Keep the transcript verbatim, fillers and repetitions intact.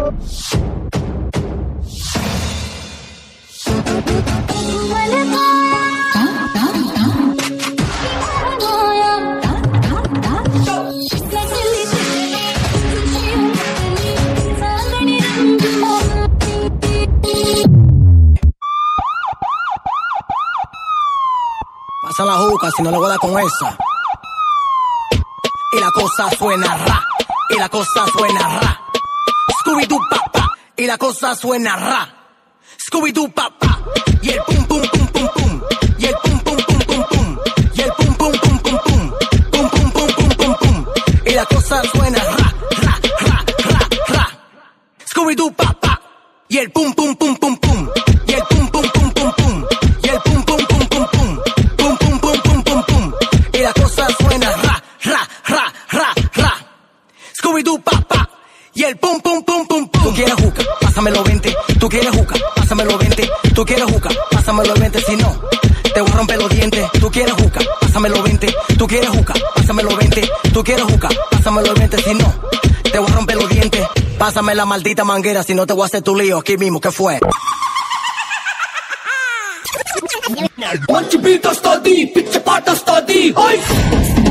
Pasa la juca, si no le voy a dar con esa. Y la cosa suena ra, y la cosa suena ra. Scooby-Doo pa pa, y la cosa suena ra. Scooby-Doo pa pa, y el pum pum pum pum pum, y el pum pum pum pum pum, y el pum pum pum pum pum, pum pum pum pum pum pum, y la cosa suena ra, ra, ra, ra, ra. Scooby-Doo pa pa, y el pum pum pum pum pum, y el pum pum pum pum pum, y el pum pum pum pum pum, pum pum pum pum pum pum, y la cosa suena ra, ra, ra, ra, ra. Scooby-Doo pa pa, y el pum pum pum pum pum. Tú quieres juca, pásamelo veinte. Tú quieres juca, pásamelo veinte. Tú quieres juca, pásamelo veinte. Si no, te voy a romper los dientes. Tú quieres juca, pásamelo veinte. Tú quieres juca, pásamelo veinte. Tú quieres juca, pásamelo veinte. Si no, te voy a romper los dientes. Pásame la maldita manguera, si no te voy a hacer tu lío aquí mismo. ¿Qué fue? One chipito study, pitch parta study. Oi!